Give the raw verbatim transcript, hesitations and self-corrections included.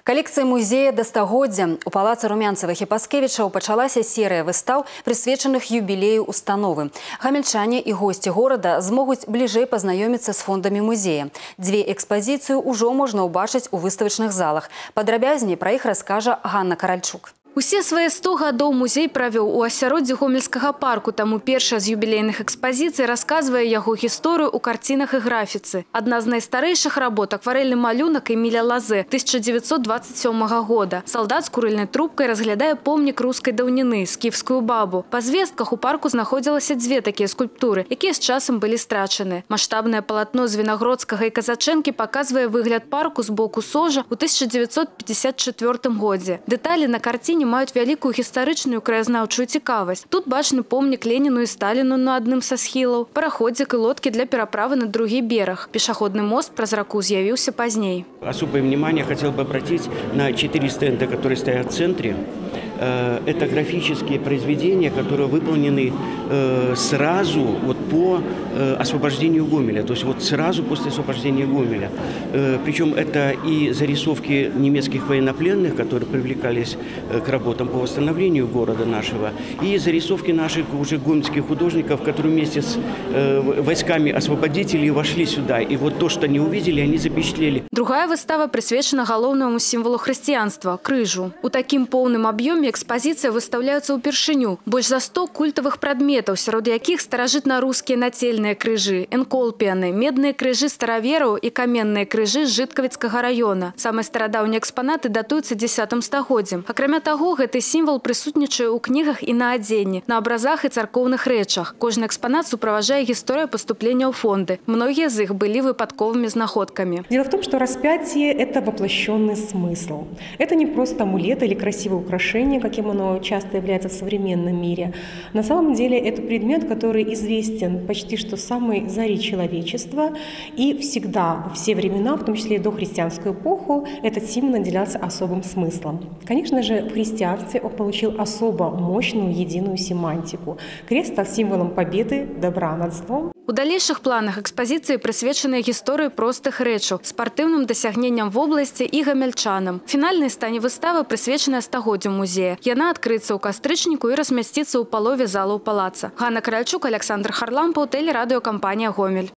Калекцыя музея да стагоддзя. У палацы Румянцевых і Паскевічаў пачалася серыя выстаў, прысвечаных юбілею установы. Гамельчане і госці горада змогуць бліжэй пазнаёміцца з фондамі музея. Дзве экспазіцыю ўжо можна ўбачыць у выставачных залах. Падрабязней пра іх раскажа Ганна Каральчук. Усе свае сто гадоў музей правёў у асяроддзі Гомельскага парку, таму першая з юбілейных экспазіцый расказвае яго гісторыю ў карцінах і графіцы. Адна з найстарэйшых работ – акварэльны малюнак Эміля Лазе тысяча дзевяцьсот дваццаць сёмага года. Салдат з курыльнай трубкай разглядае помнік рускай даўніны – скіфскую бабу. Па звестках у парку знаходзілася дзве такія скульптуры, якія з часам былі страчаны. Маштабнае палатно з Вінагродскага і Казачэнкі паказвае выгляд парку з боку Сожа ў тысяча дзевяцьсот пятьдесят чвёртым годзе. Дэталі на карціне маюць вялікую гістарычную краязнаўчую цікавасць. Тут бачны помнік Леніну і Сталіну на адным са схілаў, параходзік і лодкі для пераправы на другі бераг. Пешаходны мост праз раку з'явіўся пазней. Особое внимание хотел бы обратить на четыре стенда, которые стоят в центре. Это графические произведения, которые выполнены сразу вот по освобождению Гомеля, то есть вот сразу после освобождения Гомеля. Причем это и зарисовки немецких военнопленных, которые привлекались к работам по восстановлению города нашего, и зарисовки наших уже гомельских художников, которые вместе с войсками освободителей вошли сюда. И вот то, что они увидели, они запечатлели. Другая выстава присвечена галоўнаму сімвалу хрысціянства – крыжу. У такім поўным аб'ёме экспазіцыя выстаўляецца ўпершыню. Больш за сто культавых прадметаў, сярод якіх старажытна-рускія нацельныя крыжы, энколпіяны, медныя крыжы старавераў і каменныя крыжы з Жыткавіцкага раёна. Самыя старадаўнія экспанаты датуюцца дзесятым стагоддзем. Акрамя таго, гэты сімвал прысутнічае ў кнігах і на адзенні, на абразах і царкоўных рэчах. Кожны экспанат суправаджае гісторыя паступлення ў фонды. Многія з іх былі выпадковымі знаходкамі. Дело в том, что распятие – это воплощенный смысл. Это не просто амулет или красивое украшение, каким оно часто является в современном мире. На самом деле это предмет, который известен почти что с самой зари человечества, и всегда, во все времена, в том числе и до христианскую эпоху, этот символ наделялся особым смыслом. Конечно же, в христианстве он получил особо мощную единую семантику. Крест стал символом победы, добра над злом. У далейшых планах экспазіцыі прысвечаныя гісторыі простых рэчаў, спартыўным дасягненням вобласці і гамяльчанам. Фінальнай стане выстава, прысвечаная стагоддзю музея. Яна адкрыецца ў кастрычніку і размясціцца ў палове залаў палаца. Ганна Каральчук, Александр Харлампаў, тэлерадыёкампанія «Гомель».